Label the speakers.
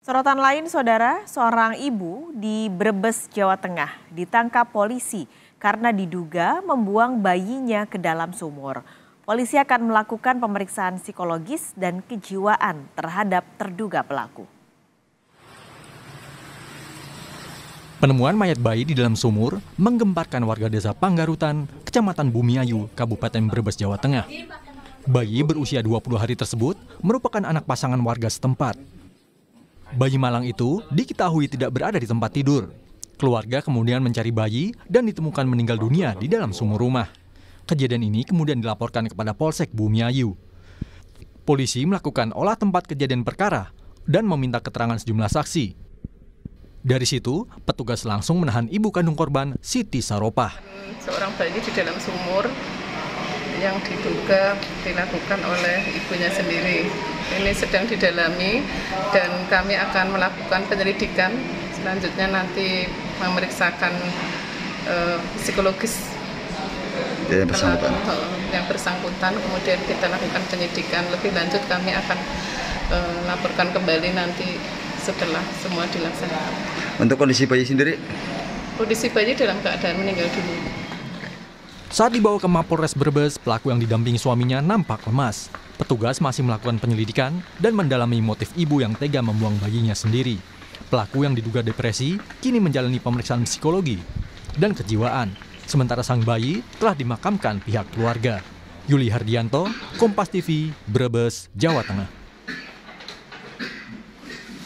Speaker 1: Sorotan lain, saudara, seorang ibu di Brebes, Jawa Tengah ditangkap polisi karena diduga membuang bayinya ke dalam sumur. Polisi akan melakukan pemeriksaan psikologis dan kejiwaan terhadap terduga pelaku.
Speaker 2: Penemuan mayat bayi di dalam sumur menggemparkan warga desa Panggarutan, Kecamatan Bumiayu, Kabupaten Brebes, Jawa Tengah. Bayi berusia 20 hari tersebut merupakan anak pasangan warga setempat. Bayi malang itu diketahui tidak berada di tempat tidur. Keluarga kemudian mencari bayi dan ditemukan meninggal dunia di dalam sumur rumah. Kejadian ini kemudian dilaporkan kepada Polsek Bumiayu. Polisi melakukan olah tempat kejadian perkara dan meminta keterangan sejumlah saksi. Dari situ, petugas langsung menahan ibu kandung korban, Siti Saropah.
Speaker 3: Seorang bayi di dalam sumur yang diduga dilakukan oleh ibunya sendiri. Ini sedang didalami dan kami akan melakukan penyelidikan. Selanjutnya nanti memeriksakan psikologis yang bersangkutan. Kemudian kita lakukan penyidikan lebih lanjut. Kami akan laporkan kembali nanti setelah semua dilaksanakan.
Speaker 4: Untuk kondisi bayi sendiri?
Speaker 3: Kondisi bayi dalam keadaan meninggal dunia.
Speaker 2: Saat dibawa ke Mapolres Brebes, pelaku yang didampingi suaminya nampak lemas. Petugas masih melakukan penyelidikan dan mendalami motif ibu yang tega membuang bayinya sendiri. Pelaku yang diduga depresi kini menjalani pemeriksaan psikologi dan kejiwaan. Sementara sang bayi telah dimakamkan pihak keluarga. Yuli Hardianto, Kompas TV, Brebes, Jawa Tengah.